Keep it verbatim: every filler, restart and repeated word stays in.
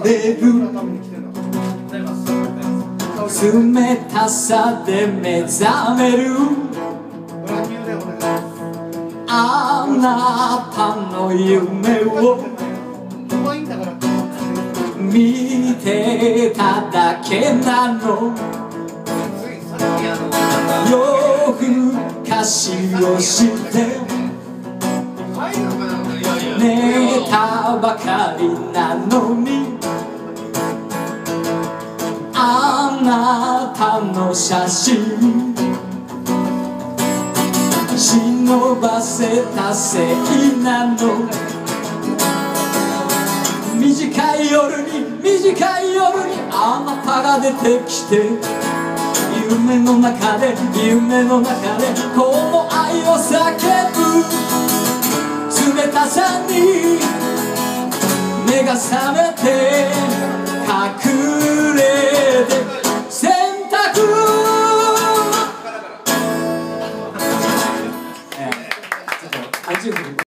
れる冷たさで目覚めるあなたの夢を見てただけなの夜更かしをして寝たばかりなのにあなたの写真忍ばせたせいなの短い夜に短い夜にあなたが出てきて夢の中で夢の中でこの愛を叫ぶ冷たさに目が覚めて隠れて洗濯えー、ちょっと iTunes に